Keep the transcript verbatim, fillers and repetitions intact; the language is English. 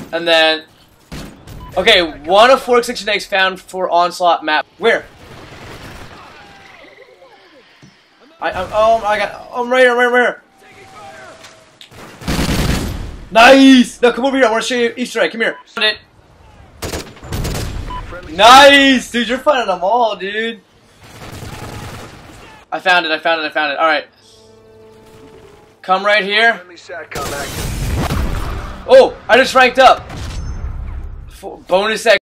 And then, okay, one of four extinction eggs found for Onslaught map. Where? I, I'm, oh, I got, I'm right here, I'm right here. Nice! No, come over here. I want to show you Easter egg. Come here. Found it. Nice, dude. You're finding them all, dude. I found it. I found it. I found it. All right. Come right here. Oh, I just ranked up. Bonus egg.